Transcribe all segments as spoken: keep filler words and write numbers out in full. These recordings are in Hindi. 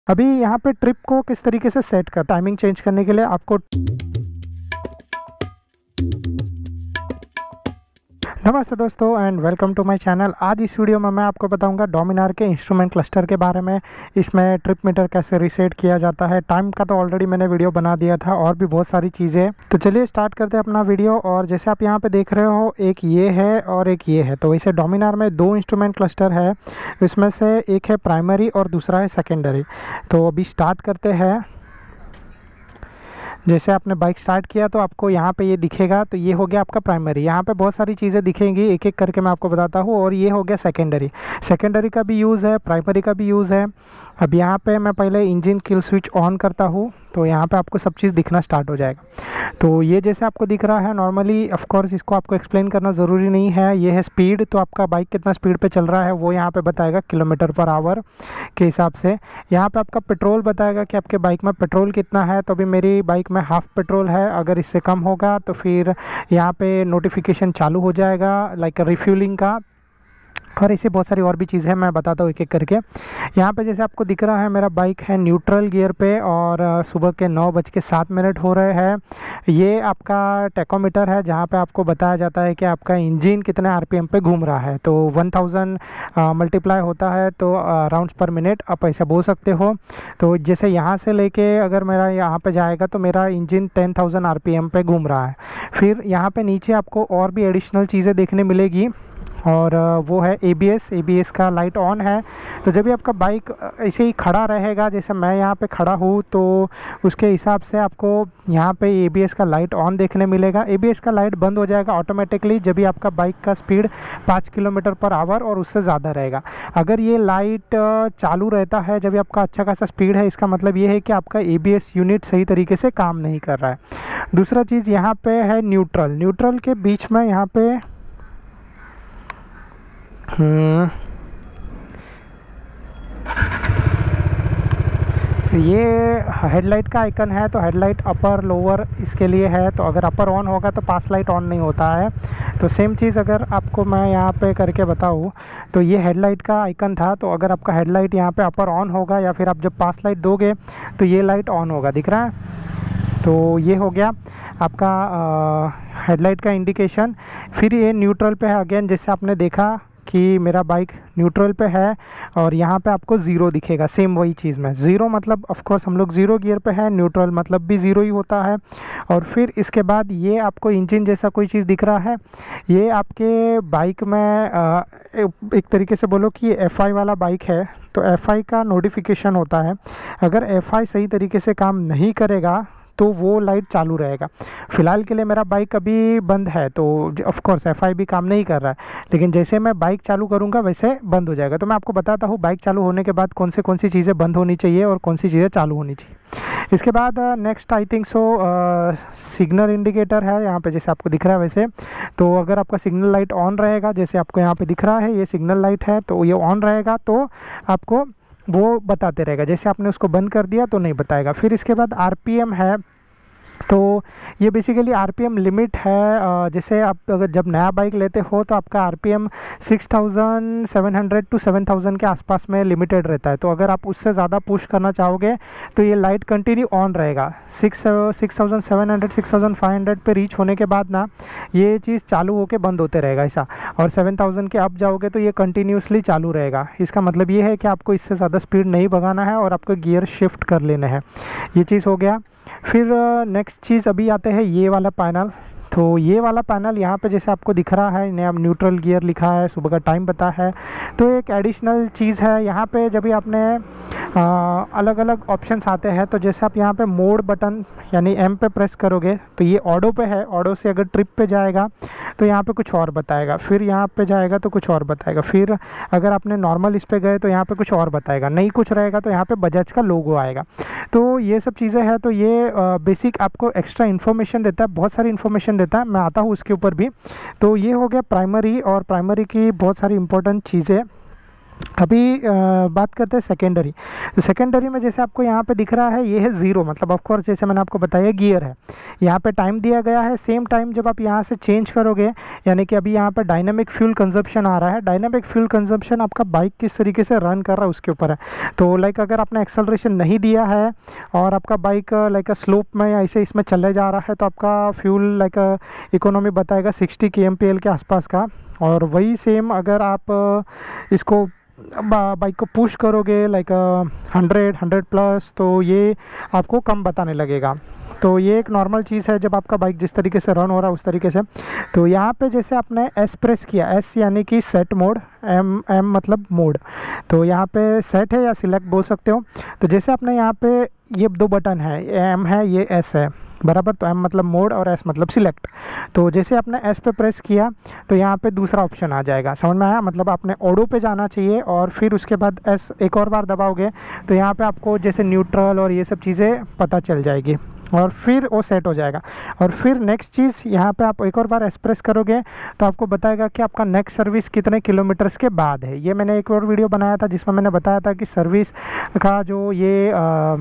अभी यहाँ पे ट्रिप को किस तरीके से सेट कर, टाइमिंग चेंज करने के लिए आपको। नमस्ते दोस्तों and welcome to my channel. आज इस वीडियो में मैं आपको बताऊंगा डोमिनार के इंस्ट्रूमेंट क्लस्टर के बारे में। इसमें ट्रिप मीटर कैसे रीसेट किया जाता है, टाइम का तो ऑलरेडी मैंने वीडियो बना दिया था, और भी बहुत सारी चीज़ें। तो चलिए स्टार्ट करते हैं अपना वीडियो। और जैसे आप यहाँ पे देख रहे हो, एक ये है और एक ये है। तो वैसे डोमिनार में दो इंस्ट्रूमेंट क्लस्टर है, इसमें से एक है प्राइमरी और दूसरा है सेकेंडरी। तो अभी स्टार्ट करते हैं। जैसे आपने बाइक स्टार्ट किया तो आपको यहाँ पे ये दिखेगा, तो ये हो गया आपका प्राइमरी। यहाँ पे बहुत सारी चीज़ें दिखेंगी, एक एक करके मैं आपको बताता हूँ। और ये हो गया सेकेंडरी। सेकेंडरी का भी यूज़ है, प्राइमरी का भी यूज़ है। अब यहाँ पे मैं पहले इंजन किल स्विच ऑन करता हूँ, तो यहाँ पे आपको सब चीज़ दिखना स्टार्ट हो जाएगा। तो ये जैसे आपको दिख रहा है, नॉर्मली ऑफ कोर्स इसको आपको एक्सप्लेन करना ज़रूरी नहीं है। ये है स्पीड, तो आपका बाइक कितना स्पीड पे चल रहा है वो यहाँ पे बताएगा किलोमीटर पर आवर के हिसाब से। यहाँ पे आपका पेट्रोल बताएगा कि आपके बाइक में पेट्रोल कितना है। तो अभी मेरी बाइक में हाफ पेट्रोल है, अगर इससे कम होगा तो फिर यहाँ पे नोटिफिकेशन चालू हो जाएगा लाइक रिफ्यूलिंग का। और ऐसे बहुत सारी और भी चीज़ें हैं, मैं बताता हूँ एक एक करके। यहाँ पे जैसे आपको दिख रहा है, मेरा बाइक है न्यूट्रल गियर पे और सुबह के नौ बज के सात मिनट हो रहे हैं। ये आपका टेकोमीटर है, जहाँ पे आपको बताया जाता है कि आपका इंजन कितने आरपीएम पे घूम रहा है। तो वन थाउजेंड मल्टीप्लाई होता है तो राउंड्स पर मिनट आप ऐसा बोल सकते हो। तो जैसे यहाँ से लेके अगर मेरा यहाँ पे जाएगा तो मेरा इंजन टेन थाउजेंड आरपीएम पे घूम रहा है। फिर यहाँ पे नीचे आपको और भी एडिशनल चीज़ें देखने मिलेगी, और वो है एबीएस। एबीएस का लाइट ऑन है। तो जब भी आपका बाइक ऐसे ही खड़ा रहेगा, जैसे मैं यहाँ पे खड़ा हूँ, तो उसके हिसाब से आपको यहाँ पे एबीएस का लाइट ऑन देखने मिलेगा। एबीएस का लाइट बंद हो जाएगा ऑटोमेटिकली जब भी आपका बाइक का स्पीड पाँच किलोमीटर पर आवर और उससे ज़्यादा रहेगा। अगर ये लाइट चालू रहता है जब भी आपका अच्छा खासा स्पीड है, इसका मतलब ये है कि आपका एबीएस यूनिट सही तरीके से काम नहीं कर रहा है। दूसरा चीज़ यहाँ पे है न्यूट्रल। न्यूट्रल के बीच में यहाँ पे हम्म ये हेडलाइट का आइकन है। तो हेडलाइट अपर लोअर इसके लिए है। तो अगर अपर ऑन होगा तो पास लाइट ऑन नहीं होता है। तो सेम चीज़ अगर आपको मैं यहाँ पे करके बताऊँ, तो ये हेडलाइट का आइकन था। तो अगर आपका हेडलाइट यहाँ पे अपर ऑन होगा या फिर आप जब पास लाइट दोगे तो ये लाइट ऑन होगा, दिख रहा है। तो ये हो गया आपका हेडलाइट का इंडिकेशन। फिर ये न्यूट्रल पे है अगेन, जैसे आपने देखा कि मेरा बाइक न्यूट्रल पे है और यहाँ पे आपको ज़ीरो दिखेगा। सेम वही चीज़ में ज़ीरो मतलब ऑफ कोर्स हम लोग ज़ीरो गियर पे है, न्यूट्रल मतलब भी ज़ीरो ही होता है। और फिर इसके बाद ये आपको इंजन जैसा कोई चीज़ दिख रहा है। ये आपके बाइक में आ, एक तरीके से बोलो कि एफ आई वाला बाइक है, तो एफ आई का नोटिफिकेशन होता है। अगर एफ आई सही तरीके से काम नहीं करेगा तो वो लाइट चालू रहेगा। फ़िलहाल के लिए मेरा बाइक अभी बंद है, तो ऑफ कोर्स एफआई भी काम नहीं कर रहा है, लेकिन जैसे मैं बाइक चालू करूँगा वैसे बंद हो जाएगा। तो मैं आपको बताता हूँ बाइक चालू होने के बाद कौन से कौन सी चीज़ें बंद होनी चाहिए और कौन सी चीज़ें चालू होनी चाहिए। इसके बाद next I think so signal indicator है यहाँ पे, जैसे आपको दिख रहा है वैसे। तो अगर आपका सिग्नल लाइट ऑन रहेगा, जैसे आपको यहाँ पे दिख रहा है ये सिग्नल लाइट है, तो ये ऑन रहेगा तो आपको वो बताते रहेगा। जैसे आपने उसको बंद कर दिया तो नहीं बताएगा। फिर इसके बाद आरपीएम है। तो ये बेसिकली आरपीएम लिमिट है। जैसे आप अगर जब नया बाइक लेते हो तो आपका RPM six thousand seven hundred to seven thousand के आसपास में लिमिटेड रहता है। तो अगर आप उससे ज़्यादा पुश करना चाहोगे तो ये लाइट कंटिन्यू ऑन रहेगा। Six six thousand seven hundred six thousand five hundred पे रीच होने के बाद ना ये चीज़ चालू होकर बंद होते रहेगा ऐसा। और सेवन थाउजेंड के अप जाओगे तो ये कंटिन्यूसली चालू रहेगा। इसका मतलब ये है कि आपको इससे ज़्यादा स्पीड नहीं भगाना है और आपको गियर शिफ्ट कर लेना है। ये चीज़ हो गया। फिर नेक्स्ट चीज़ अभी आते हैं ये वाला पैनल। तो ये वाला पैनल यहाँ पे जैसे आपको दिख रहा है, नया न्यूट्रल गियर लिखा है, सुबह का टाइम पता है। तो एक एडिशनल चीज़ है यहाँ पे, जब भी आपने आ, अलग अलग ऑप्शंस आते हैं, तो जैसे आप यहाँ पे मोड बटन यानी एम पे प्रेस करोगे तो ये ऑडो पे है। ऑडो से अगर ट्रिप पे जाएगा तो यहाँ पे कुछ और बताएगा, फिर यहाँ पे जाएगा तो कुछ और बताएगा, फिर अगर आपने नॉर्मल इस पे गए तो यहाँ पे कुछ और बताएगा, नहीं कुछ रहेगा तो यहाँ पे बजाज का लोगो आएगा। तो ये सब चीज़ें हैं। तो ये बेसिक आपको एक्स्ट्रा इन्फॉर्मेशन देता है, बहुत सारी इन्फॉर्मेशन देता है, मैं आता हूँ उसके ऊपर भी। तो ये हो गया प्राइमरी, और प्राइमरी की बहुत सारी इंपॉर्टेंट चीज़ें। अभी आ, बात करते हैं सेकेंडरी। तो सेकेंडरी में जैसे आपको यहाँ पे दिख रहा है ये है ज़ीरो, मतलब ऑफ कोर्स जैसे मैंने आपको बताया गियर है, यहाँ पे टाइम दिया गया है। सेम टाइम जब आप यहाँ से चेंज करोगे, यानी कि अभी यहाँ पे डायनामिक फ्यूल कंजप्शन आ रहा है। डायनामिक फ्यूल कंजप्शन आपका बाइक किस तरीके से रन कर रहा है उसके ऊपर है। तो लाइक अगर आपने एक्सेलरेशन नहीं दिया है और आपका बाइक लाइक स्लोप में ऐसे इसमें चले जा रहा है तो आपका फ्यूल लाइक इकोनॉमी बताएगा sixty K M P L के आसपास का। और वही सेम अगर आप इसको बाइक को पुश करोगे लाइक हंड्रेड हंड्रेड प्लस, तो ये आपको कम बताने लगेगा। तो ये एक नॉर्मल चीज़ है जब आपका बाइक जिस तरीके से रन हो रहा है उस तरीके से। तो यहाँ पे जैसे आपने एस प्रेस किया, एस यानी कि सेट मोड, एम एम मतलब मोड, तो यहाँ पे सेट है या सिलेक्ट बोल सकते हो। तो जैसे आपने यहाँ पे ये दो बटन है, एम है ये एस है बराबर, तो एम मतलब मोड और एस मतलब सिलेक्ट। तो जैसे आपने एस पे प्रेस किया तो यहाँ पे दूसरा ऑप्शन आ जाएगा, समझ में आया। मतलब आपने ऑडो पे जाना चाहिए और फिर उसके बाद एस एक और बार दबाओगे तो यहाँ पे आपको जैसे न्यूट्रल और ये सब चीज़ें पता चल जाएगी और फिर वो सेट हो जाएगा। और फिर नेक्स्ट चीज़ यहाँ पे आप एक और बार एक्सप्रेस करोगे तो आपको बताएगा कि आपका नेक्स्ट सर्विस कितने किलोमीटर्स के बाद है। ये मैंने एक और वीडियो बनाया था जिसमें मैंने बताया था कि सर्विस का जो ये आ,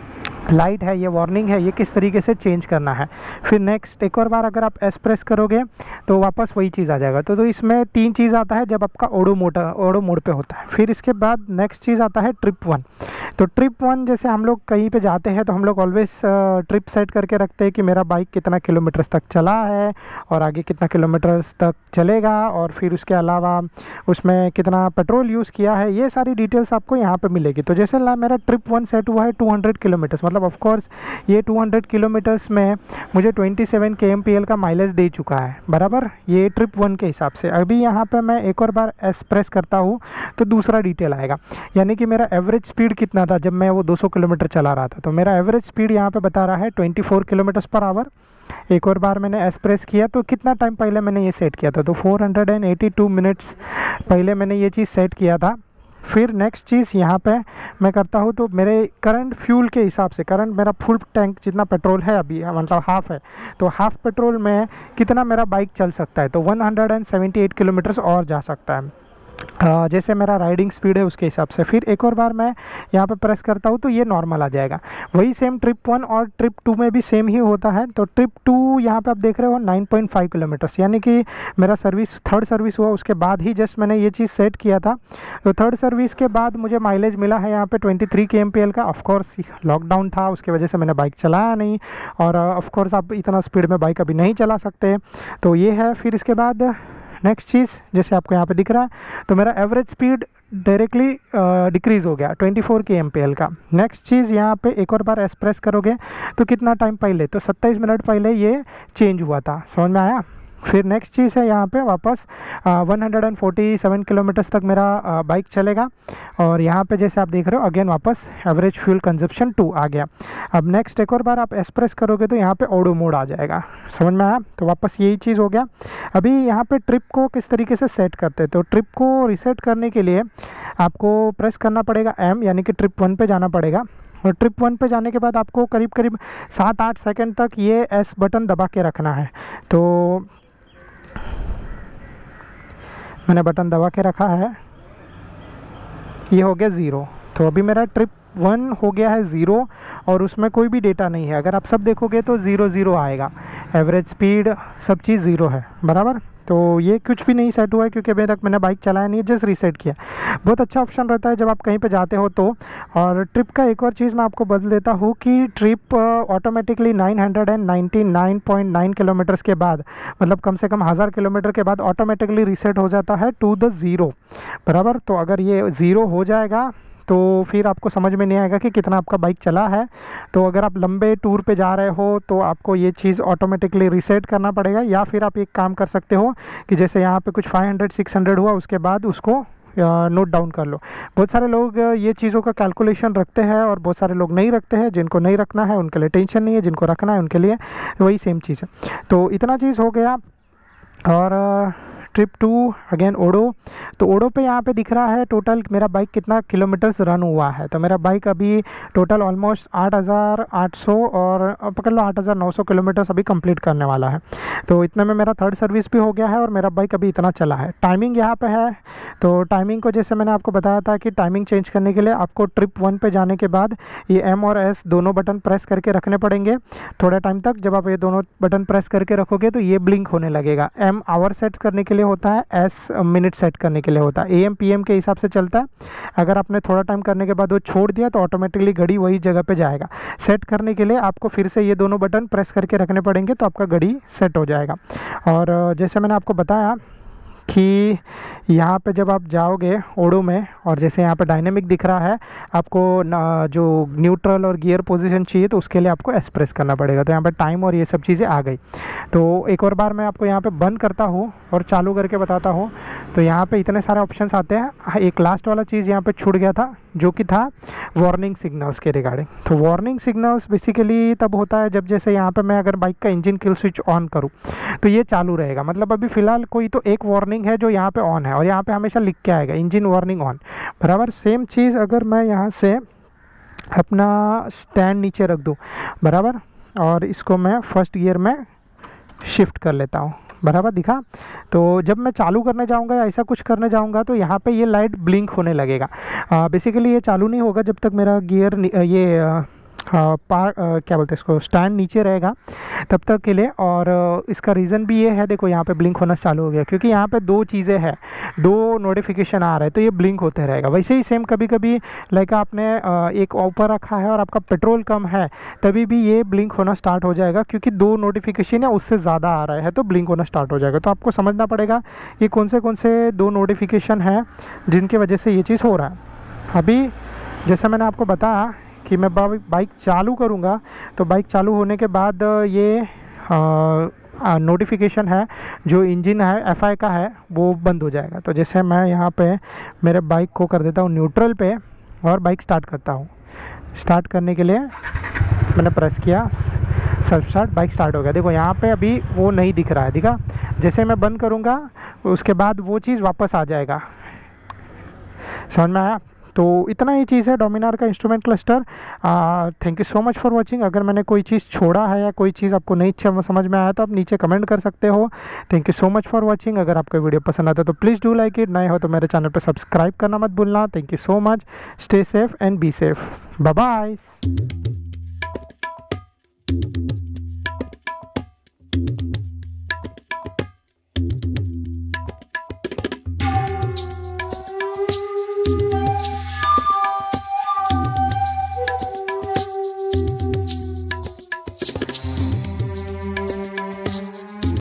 लाइट है, ये वार्निंग है, ये किस तरीके से चेंज करना है। फिर नेक्स्ट एक और बार अगर आप एस प्रेस करोगे तो वापस वही चीज़ आ जाएगा। तो, तो इसमें तीन चीज़ आता है जब आपका ओडो मोड ओडो मोड पे होता है। फिर इसके बाद नेक्स्ट चीज़ आता है ट्रिप वन। तो ट्रिप वन जैसे हम लोग कहीं पे जाते हैं तो हम लोग ऑलवेज ट्रिप सेट करके रखते हैं कि मेरा बाइक कितना किलोमीटर्स तक चला है और आगे कितना किलोमीटर्स तक चलेगा, और फिर उसके अलावा उसमें कितना पेट्रोल यूज़ किया है, ये सारी डिटेल्स आपको यहाँ पे मिलेगी। तो जैसे ला मेरा ट्रिप वन सेट हुआ है टू हंड्रेड किलोमीटर्स, मतलब ऑफ कोर्स ये टू हंड्रेड किलोमीटर्स में मुझे twenty seven K M P L का माइलेज दे चुका है बराबर, ये ट्रिप वन के हिसाब से। अभी यहाँ पे मैं एक और बार एस प्रेस करता हूँ तो दूसरा डिटेल आएगा, यानी कि मेरा एवरेज स्पीड कितना था जब मैं वो दो सौ किलोमीटर चला रहा था। तो मेरा एवरेज स्पीड यहाँ पे बता रहा है twenty four kilometres per hour. एक और बार मैंने एस प्रेस किया तो कितना टाइम पहले मैंने ये सेट किया था, तो four hundred eighty two minutes पहले मैंने ये चीज़ सेट किया था। फिर नेक्स्ट चीज़ यहाँ पे मैं करता हूँ तो मेरे करंट फ्यूल के हिसाब से, करंट मेरा फुल टैंक जितना पेट्रोल है अभी मतलब हाफ़ है, तो हाफ़ पेट्रोल में कितना मेरा बाइक चल सकता है, तो one hundred seventy eight kilometres और जा सकता है। Uh, जैसे मेरा राइडिंग स्पीड है उसके हिसाब से। फिर एक और बार मैं यहाँ पे प्रेस करता हूँ तो ये नॉर्मल आ जाएगा। वही सेम ट्रिप वन और ट्रिप टू में भी सेम ही होता है। तो ट्रिप टू यहाँ पे आप देख रहे हो नाइन पॉइंट फाइव किलोमीटर्स, यानी कि मेरा सर्विस थर्ड सर्विस हुआ उसके बाद ही जस्ट मैंने ये चीज़ सेट किया था। तो थर्ड सर्विस के बाद मुझे माइलेज मिला है यहाँ पे twenty three K M P L का। ऑफकोर्स लॉकडाउन था उसकी वजह से मैंने बाइक चलाया नहीं, और ऑफकोर्स आप इतना स्पीड में बाइक अभी नहीं चला सकते, तो ये है। फिर इसके बाद नेक्स्ट चीज़ जैसे आपको यहाँ पे दिख रहा है तो मेरा एवरेज स्पीड डायरेक्टली डिक्रीज़ हो गया twenty four K M P L का। नेक्स्ट चीज़ यहाँ पे एक और बार एस प्रेस करोगे तो कितना टाइम पहले, तो सत्ताईस मिनट पहले ये चेंज हुआ था, समझ में आया। फिर नेक्स्ट चीज़ है यहाँ पे वापस one hundred forty seven kilometres तक मेरा आ, बाइक चलेगा, और यहाँ पे जैसे आप देख रहे हो अगेन वापस एवरेज फ्यूल कंजप्शन टू आ गया। अब नेक्स्ट एक और बार आप एक्सप्रेस करोगे तो यहाँ पे ऑडो मोड आ जाएगा, समझ में आया। तो वापस यही चीज़ हो गया। अभी यहाँ पे ट्रिप को किस तरीके से सेट करते हैं, तो ट्रिप को रीसेट करने के लिए आपको प्रेस करना पड़ेगा एम, यानी कि ट्रिप वन पे जाना पड़ेगा। और ट्रिप वन पे जाने के बाद आपको करीब करीब सात आठ सेकेंड तक ये एस बटन दबा के रखना है। तो मैंने बटन दबा के रखा है, ये हो गया ज़ीरो। तो अभी मेरा ट्रिप वन हो गया है ज़ीरो और उसमें कोई भी डेटा नहीं है। अगर आप सब देखोगे तो ज़ीरो ज़ीरो आएगा, एवरेज स्पीड सब चीज़ ज़ीरो है बराबर। तो ये कुछ भी नहीं सेट हुआ है क्योंकि अभी तक मैंने बाइक चलाया नहीं है, जस्ट रीसेट किया। बहुत अच्छा ऑप्शन रहता है जब आप कहीं पे जाते हो तो। और ट्रिप का एक और चीज़ मैं आपको बदल देता हूँ कि trip automatically nine hundred ninety nine point nine kilometers के बाद, मतलब कम से कम हज़ार किलोमीटर के बाद ऑटोमेटिकली रीसेट हो जाता है टू द ज़ीरो बराबर। तो अगर ये ज़ीरो हो जाएगा तो फिर आपको समझ में नहीं आएगा कि कितना आपका बाइक चला है। तो अगर आप लंबे टूर पे जा रहे हो तो आपको ये चीज़ ऑटोमेटिकली रीसेट करना पड़ेगा, या फिर आप एक काम कर सकते हो कि जैसे यहाँ पे कुछ फाइव हंड्रेड सिक्स हंड्रेड हुआ उसके बाद उसको नोट डाउन कर लो। बहुत सारे लोग ये चीज़ों का कैलकुलेशन रखते हैं और बहुत सारे लोग नहीं रखते हैं। जिनको नहीं रखना है उनके लिए टेंशन नहीं है, जिनको रखना है उनके लिए वही सेम चीज़ है। तो इतना चीज़ हो गया। और ट्रिप टू अगेन ओडो। तो ओडो पे यहाँ पे दिख रहा है टोटल मेरा बाइक कितना किलोमीटर्स रन हुआ है। तो मेरा बाइक अभी टोटल ऑलमोस्ट आठ हज़ार आठ सौ और पकड़ लो आठ हज़ार नौ सौ किलोमीटर्स अभी कंप्लीट करने वाला है। तो इतने में मेरा थर्ड सर्विस भी हो गया है और मेरा बाइक अभी इतना चला है। टाइमिंग यहाँ पे है, तो टाइमिंग को जैसे मैंने आपको बताया था कि टाइमिंग चेंज करने के लिए आपको ट्रिप वन पे जाने के बाद ये एम और एस दोनों बटन प्रेस करके रखने पड़ेंगे थोड़े टाइम तक। जब आप ये दोनों बटन प्रेस करके रखोगे तो ये ब्लिंक होने लगेगा। एम आवर सेट करने के लिए होता है, एस मिनट सेट करने के लिए होता है। ए एम पी एम के हिसाब से चलता है। अगर आपने थोड़ा टाइम करने के बाद वो छोड़ दिया तो ऑटोमेटिकली घड़ी वही जगह पे जाएगा। सेट करने के लिए आपको फिर से ये दोनों बटन प्रेस करके रखने पड़ेंगे तो आपका घड़ी सेट हो जाएगा। और जैसे मैंने आपको बताया कि यहाँ पे जब आप जाओगे ओडो में और जैसे यहाँ पे डायनेमिक दिख रहा है, आपको जो न्यूट्रल और गियर पोजीशन चाहिए तो उसके लिए आपको एस प्रेस करना पड़ेगा। तो यहाँ पे टाइम और ये सब चीज़ें आ गई। तो एक और बार मैं आपको यहाँ पे बंद करता हूँ और चालू करके बताता हूँ। तो यहाँ पे इतने सारे ऑप्शंस आते हैं। एक लास्ट वाला चीज़ यहाँ पे छूट गया था जो कि था वार्निंग सिग्नल्स के रिगार्डिंग। तो वार्निंग सिग्नल्स बेसिकली तब होता है जब जैसे यहाँ पे मैं अगर बाइक का इंजन किल स्विच ऑन करूँ तो ये चालू रहेगा। मतलब अभी फ़िलहाल कोई तो एक वार्निंग है जो यहाँ पे ऑन है और यहाँ पे हमेशा लिख के आएगा इंजन वार्निंग ऑन बराबर। सेम चीज़ अगर मैं यहाँ से अपना स्टैंड नीचे रख दूँ बराबर और इसको मैं फर्स्ट गियर में शिफ्ट कर लेता हूँ बराबर, दिखा। तो जब मैं चालू करने जाऊंगा या ऐसा कुछ करने जाऊंगा तो यहाँ पे ये लाइट ब्लिंक होने लगेगा। बेसिकली ये चालू नहीं होगा जब तक मेरा गियर ये आ, हाँ पार आ, क्या बोलते हैं इसको, स्टैंड नीचे रहेगा तब तक के लिए। और आ, इसका रीज़न भी ये है, देखो यहाँ पे ब्लिंक होना चालू हो गया क्योंकि यहाँ पे दो चीज़ें हैं, दो नोटिफिकेशन आ रहा है तो ये ब्लिंक होते रहेगा। वैसे ही सेम कभी कभी लाइक आपने आ, एक ऊपर रखा है और आपका पेट्रोल कम है तभी भी ये ब्लिंक होना स्टार्ट हो जाएगा क्योंकि दो नोटिफिकेशन या उससे ज़्यादा आ रहा है तो ब्लिंक होना स्टार्ट हो जाएगा। तो आपको समझना पड़ेगा ये कौन से कौन से दो नोटिफिकेशन हैं जिनकी वजह से ये चीज़ हो रहा है। अभी जैसे मैंने आपको बताया कि मैं बाइक चालू करूँगा तो बाइक चालू होने के बाद ये नोटिफिकेशन है जो इंजन है एफ आई का है वो बंद हो जाएगा। तो जैसे मैं यहाँ पे मेरे बाइक को कर देता हूँ न्यूट्रल पे और बाइक स्टार्ट करता हूँ। स्टार्ट करने के लिए मैंने प्रेस किया, सेल्फ स्टार्ट, बाइक स्टार्ट हो गया। देखो यहाँ पे अभी वो नहीं दिख रहा है, दिखा। जैसे मैं बंद करूँगा उसके बाद वो चीज़ वापस आ जाएगा। समझ में आया? तो इतना ही चीज़ है डोमिनार का instrument cluster. Thank you so much for watching. अगर मैंने कोई चीज़ छोड़ा है या कोई चीज़ आपको नहीं अच्छा समझ में आया तो आप नीचे कमेंट कर सकते हो। Thank you so much for watching. अगर आपको वीडियो पसंद आता तो प्लीज़ डू लाइक इट, नए हो तो मेरे चैनल पर सब्सक्राइब करना मत भूलना। Thank you so much, stay safe and be safe, bye bye.